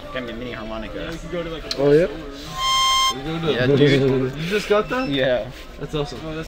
Got me a mini harmonica. Oh yeah? Yeah, dude. You just got that? Yeah. That's awesome.